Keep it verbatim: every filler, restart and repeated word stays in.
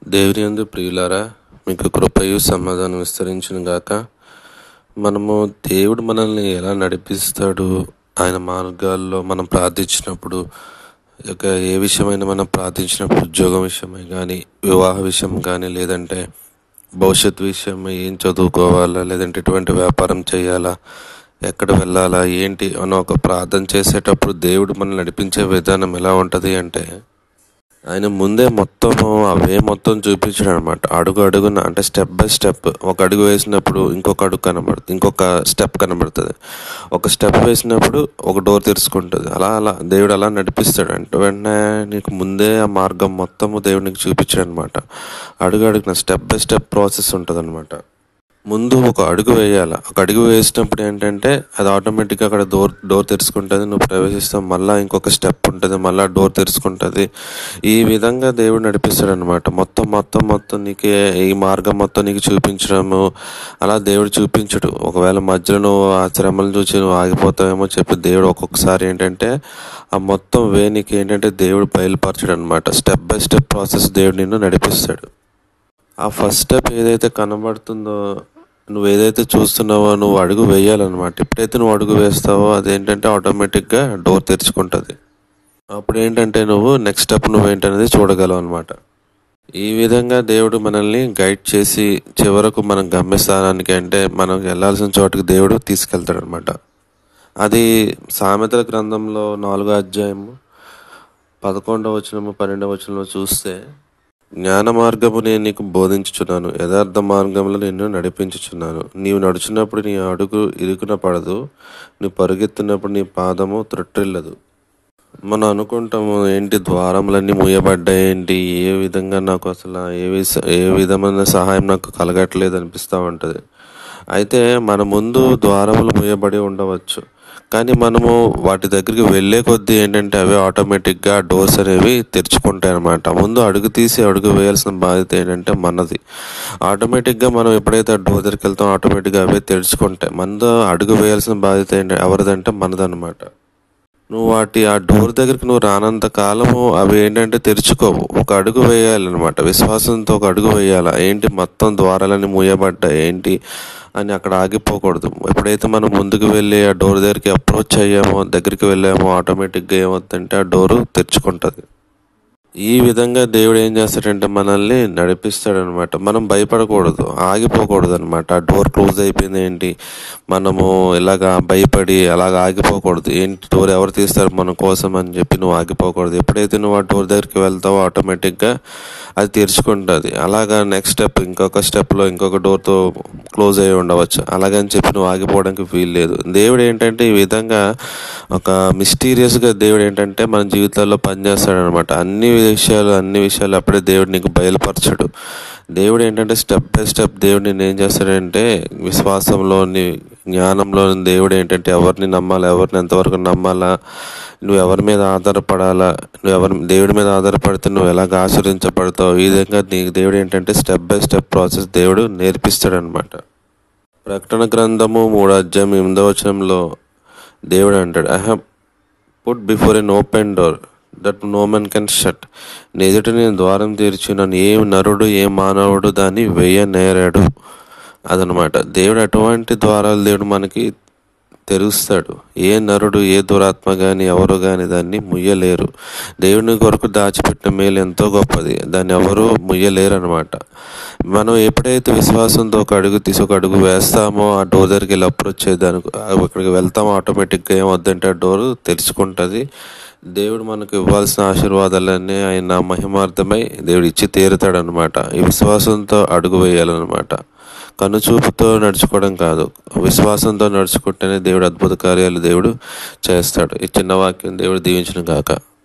దేవుని యందు ప్రియులారా, మీకు కృపయు సమాధానం విస్తరించును గాక. మనము దేవుడు మనల్ని ఎలా నడిపిస్తాడు, ఆయన మార్గాల్లో మనం ప్రార్థించినప్పుడు, ఇక ఏ విషయమైనా మనం ప్రార్థించినప్పుడు, ఉద్యోగం విషయమై కానీ, వివాహ విషయం కానీ, లేదంటే భవిష్యత్ విషయమై ఏం చదువుకోవాలా, లేదంటే ఎటువంటి వ్యాపారం చేయాలా, ఎక్కడ వెళ్ళాలా, ఏంటి అని ఒక ప్రార్థన చేసేటప్పుడు దేవుడు మనల్ని నడిపించే విధానం ఎలా ఉంటుంది అంటే, ఆయన ముందే మొత్తము అవే మొత్తం చూపించాడు అనమాట. అడుగు అడుగున అంటే స్టెప్ బై స్టెప్. ఒక అడుగు వేసినప్పుడు ఇంకొక అడుగు కనబడుతుంది, ఇంకొక స్టెప్ కనబడుతుంది. ఒక స్టెప్ వేసినప్పుడు ఒక డోర్ తెరుచుకుంటుంది. అలా అలా దేవుడు అలా నడిపిస్తాడు. అంటే వెంటనే నీకు ముందే ఆ మార్గం మొత్తము దేవుడు నీకు చూపించాడు అనమాట. అడుగు అడుగున స్టెప్ బై స్టెప్ ప్రాసెస్ ఉంటుంది అనమాట. ముందు ఒక అడుగు వేయాలి. ఒక అడుగు వేసినప్పుడు ఏంటంటే అది ఆటోమేటిక్గా అక్కడ డోర్ డోర్ తెరుచుకుంటుంది. నువ్వు ప్రవేశిస్తావు, మళ్ళీ ఇంకొక స్టెప్ ఉంటుంది, మళ్ళీ డోర్ తెరుచుకుంటుంది. ఈ విధంగా దేవుడు నడిపిస్తాడు అనమాట. మొత్తం మొత్తం మొత్తం నీకే ఈ మార్గం మొత్తం నీకు చూపించడము. అలా దేవుడు చూపించడు. ఒకవేళ మధ్యలో నువ్వు ఆ శ్రమలు చూసి నువ్వు ఆగిపోతావేమో చెప్పి దేవుడు ఒక్కొక్కసారి ఏంటంటే ఆ మొత్తం వే నీకు ఏంటంటే దేవుడు బయలుపరచడు అనమాట. స్టెప్ బై స్టెప్ ప్రాసెస్ దేవుడు నిన్ను నడిపిస్తాడు. ఆ ఫస్ట్ స్టెప్ ఏదైతే కనబడుతుందో, నువ్వు ఏదైతే చూస్తున్నావో నువ్వు అడుగు వేయాలన్నమాట. ఎప్పుడైతే నువ్వు అడుగు వేస్తావో అదేంటంటే ఆటోమేటిక్గా డోర్ తెరుచుకుంటుంది. అప్పుడు ఏంటంటే నువ్వు నెక్స్ట్ స్టెప్ నువ్వేంటనేది చూడగలవు అనమాట. ఈ విధంగా దేవుడు మనల్ని గైడ్ చేసి చివరకు మనం గమ్యస్థానానికి, అంటే మనం వెళ్ళాల్సిన చోటుకి దేవుడు తీసుకెళ్తాడు అనమాట. అది సామెతల గ్రంథంలో నాలుగో అధ్యాయము పదకొండవ వచనము పన్నెండవ వచనంలో చూస్తే, జ్ఞాన మార్గము నేను నీకు బోధించుచున్నాను, యథార్థ మార్గంలో నిన్ను నడిపించుచున్నాను. నీవు నడుచున్నప్పుడు నీ అడుగు ఇరుకున పడదు, నువ్వు పరుగెత్తినప్పుడు నీ పాదము త్రొట్టిల్లదు. మనం అనుకుంటాము, ఏంటి ద్వారములన్నీ మూయబడ్డాయి, ఏంటి ఏ విధంగా నాకు అసలు ఏ విధ ఏ విధమైన సహాయం నాకు కలగట్లేదు అనిపిస్తూ ఉంటుంది. అయితే మన ముందు ద్వారములు మూయబడి ఉండవచ్చు, కానీ మనము వాటి దగ్గరికి వెళ్ళే కొద్దీ ఏంటంటే అవి ఆటోమేటిక్గా డోర్స్ అనేవి తెరుచుకుంటాయి అన్నమాట. ముందు అడుగు తీసి అడుగు వేయాల్సిన బాధ్యత ఏంటంటే మనది. ఆటోమేటిక్గా మనం ఎప్పుడైతే ఆ డోర్ దగ్గరికి వెళ్తామో ఆటోమేటిక్గా అవే తెరుచుకుంటాయి. మనతో అడుగు వేయాల్సిన బాధ్యత ఏంటి ఎవరిదంటే మనదన్నమాట. నువ్వు వాటి ఆ డోర్ దగ్గరికి నువ్వు రానంత కాలము అవి ఏంటంటే తెరుచుకోవు. ఒక అడుగు వేయాలన్నమాట. విశ్వాసంతో ఒక అడుగు వేయాలి. ఏంటి మొత్తం ద్వారాలన్నీ మూయబడ్డాయి ఏంటి అని అక్కడ ఆగిపోకూడదు. ఎప్పుడైతే మనం ముందుకు వెళ్ళి ఆ డోర్ దగ్గరికి అప్రోచ్ అయ్యామో, దగ్గరికి వెళ్ళామో, ఆటోమేటిక్గా ఏమవుతుందంటే ఆ డోరు తెరుచుకుంటుంది. ఈ విధంగా దేవుడు ఏం చేస్తాడంటే మనల్ని నడిపిస్తాడు అనమాట. మనం భయపడకూడదు, ఆగిపోకూడదు అనమాట. ఆ డోర్ క్లోజ్ అయిపోయింది ఏంటి, మనము ఇలాగా భయపడి అలాగ ఆగిపోకూడదు. ఏంటి డోర్ ఎవరు తీస్తారు మన కోసం అని చెప్పి నువ్వు ఆగిపోకూడదు. ఎప్పుడైతే నువ్వు ఆ డోర్ దగ్గరికి వెళ్తావో ఆటోమేటిక్గా అది తెరుచుకుంటుంది. అలాగా నెక్స్ట్ స్టెప్ ఇంకొక స్టెప్లో ఇంకొక డోర్తో క్లోజ్ అయ్యి ఉండవచ్చు. అలాగని చెప్పి నువ్వు ఆగిపోవడానికి వీలు లేదు. దేవుడు ఏంటంటే ఈ విధంగా ఒక మిస్టీరియస్గా దేవుడు ఏంటంటే మన జీవితాల్లో పనిచేస్తాడు అనమాట. అన్ని విషయాలు అన్ని విషయాలు అప్పుడే దేవుడు నీకు బయలుపరచడు. దేవుడు ఏంటంటే స్టెప్ బై స్టెప్ దేవుడు నేను ఏం చేస్తాడంటే విశ్వాసంలోని, జ్ఞానంలోని దేవుడు ఏంటంటే ఎవరిని నమ్మాలా, ఎవరిని ఎంతవరకు నమ్మాలా, నువ్వు ఎవరి మీద ఆధారపడాలా, నువ్వు ఎవరి దేవుడి మీద ఆధారపడితే నువ్వు ఎలాగ ఆశ్రయించబడతావు, ఈ విధంగా నీకు దేవుడు ఏంటంటే స్టెప్ బై స్టెప్ ప్రాసెస్ దేవుడు నేర్పిస్తాడనమాట. ప్రకటన గ్రంథము మూడో అధ్యాయం ఎనిమిదవ వచనంలో దేవుడు అంటాడు, I have put before an open door that no men can shut. నీ ఎదుట నేను ద్వారం తెరిచినాను, ఏ నరుడు ఏ మానవుడు దాన్ని వేయనేరాడు అదనమాట. దేవుడు అటువంటి ద్వారాలు దేవుడు మనకి తెరుస్తాడు. ఏ నరుడు ఏ దురాత్మ కానీ ఎవరు కానీ దాన్ని ముయ్యలేరు. దేవుని కొరకు దాచిపెట్టిన మేలు ఎంతో గొప్పది, దాన్ని ఎవరు ముయ్యలేరు అనమాట. మనం ఎప్పుడైతే విశ్వాసంతో ఒక అడుగు తీసి ఒక అడుగు వేస్తామో ఆ డోర్ దగ్గరికి వెళ్ళి అప్రోచ్ చేయడానికి ఇక్కడికి వెళ్తామో ఆటోమేటిక్గా ఏమవుద్దంటే ఆ డోరు తెరుచుకుంటుంది. దేవుడు మనకు ఇవ్వాల్సిన ఆశీర్వాదాలన్నీ ఆయన మహిమార్థమై దేవుడు ఇచ్చి తీరుతాడు అనమాట. ఈ విశ్వాసంతో అడుగు వేయాలన్నమాట. కనుచూపుతో నడుచుకోవడం కాదు, విశ్వాసంతో నడుచుకుంటేనే దేవుడు అద్భుత కార్యాలు దేవుడు చేస్తాడు. ఈ చిన్న వాక్యం దేవుడు దీవించును గాక.